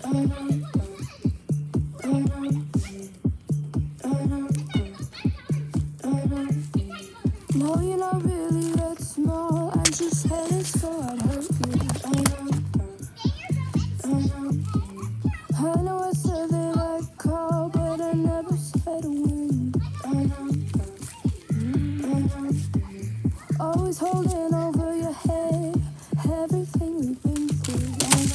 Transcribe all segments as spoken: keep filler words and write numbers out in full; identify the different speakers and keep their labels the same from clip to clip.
Speaker 1: No, you're not really that small. I just had it so I'd hurt you. I know I said that I'd call, but I never said a word. Always holding over your head everything we've been through.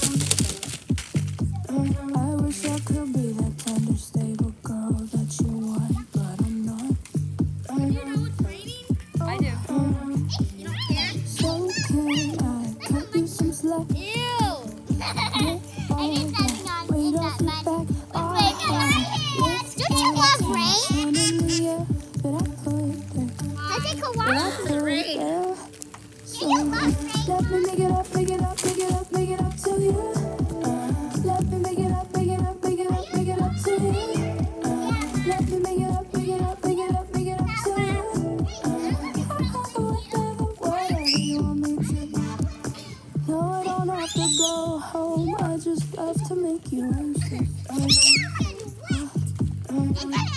Speaker 1: I wish I could be that tender, stable girl that you want, but I'm not.
Speaker 2: You know it's raining?
Speaker 3: I do.
Speaker 2: You don't care?
Speaker 1: So can I cut you some slack?
Speaker 2: Ew! I did something on
Speaker 1: Wait
Speaker 2: in
Speaker 1: off
Speaker 2: that
Speaker 1: your
Speaker 2: mud.
Speaker 1: back.
Speaker 2: Let's wake up. Don't you love rain?
Speaker 1: Turn in the air, but I put there.
Speaker 2: Let's take a walk.
Speaker 1: Put there. So
Speaker 2: You love rain.
Speaker 1: let me make it up, make it up, make it up, make it up to you. Let me make it up, make it up, make it up, make it up to you. Let me make it up, make it up, make it up, make it up to you. Whatever, whatever you want me to. No, I don't have to go home. I just have to make you anxious.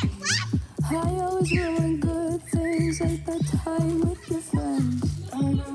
Speaker 1: I always ruin good things like that time with your friends.